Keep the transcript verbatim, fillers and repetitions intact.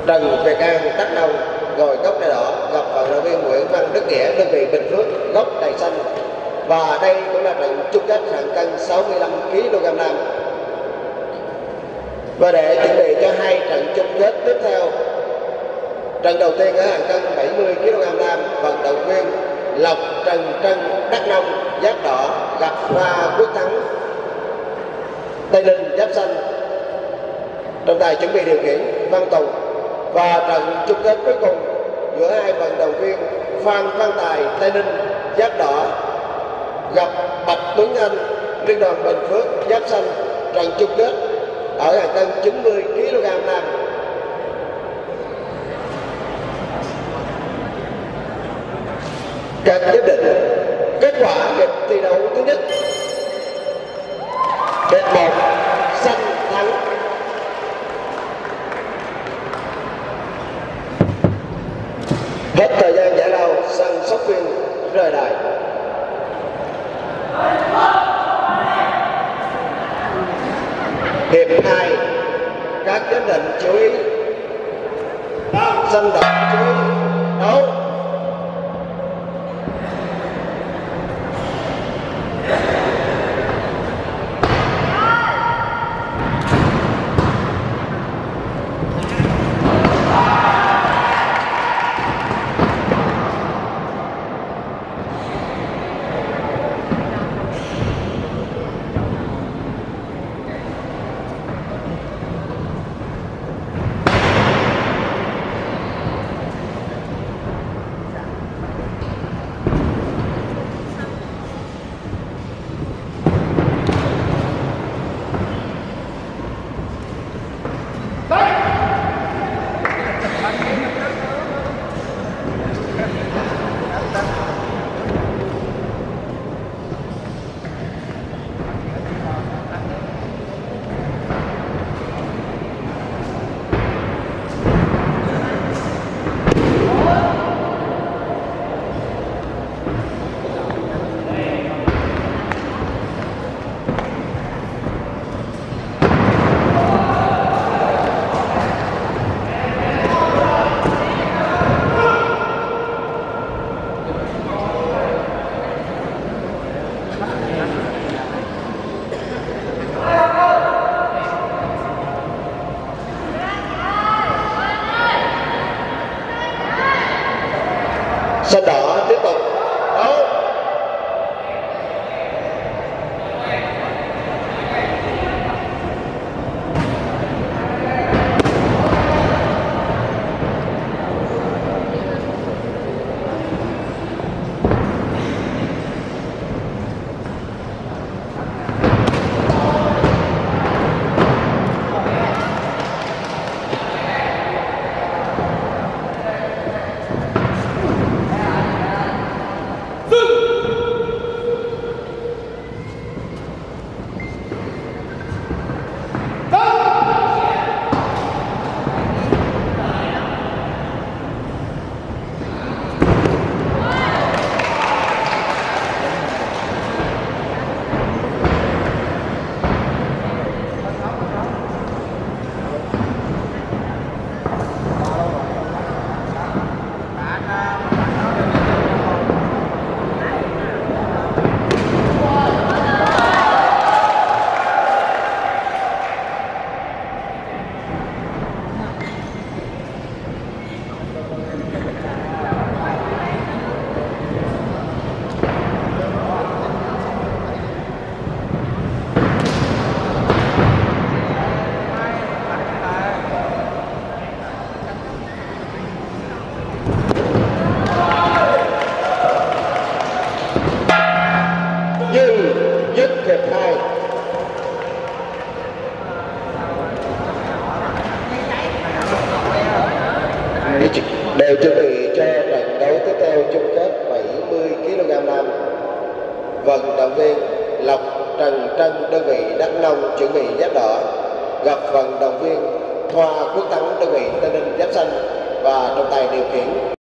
Trần Việt An Đắk Nông gồi gốc đai đỏ gặp vận động viên Nguyễn Văn Đức Nghĩa đơn vị Bình Phước gốc đai xanh. Và đây cũng là trận chung kết hạng cân sáu mươi lăm ki lô gam nam. Và để chuẩn bị cho hai trận chung kết tiếp theo, trận đầu tiên ở hạng cân bảy mươi ki lô gam nam, vận động viên Lộc Trần Trân Đắk Nông giáp đỏ gặp Hoa Quốc Thắng Tây Ninh giáp xanh. Trọng tài chuẩn bị điều khiển Văn Tùng. Và trận chung kết cuối cùng giữa hai vận động viên Phan Văn Tài Tây Ninh giáp đỏ gặp Bạch Tuấn Anh Liên đoàn Bình Phước giáp xanh, trận chung kết ở hạng cân chín mươi ki lô gam nam. Các giám định kết quả hiệp thi đấu thứ nhất: hiệp một xanh thắng. Hết thời gian giải lao, sân sóc phiên rời đài. Hiệp hai, các giám định chú ý, sân đỏ chú ý, đấu. Sân đỏ tiếp tục đấu. Đều chuẩn bị cho trận đấu tiếp theo chung kết bảy mươi ki lô gam nam. Vận động viên Lộc Trần Trân đơn vị Đắk Nông chuẩn bị giáp đỏ gặp vận động viên Hoa Quốc Thắng đơn vị Tây Ninh giáp xanh. Và trọng tài điều khiển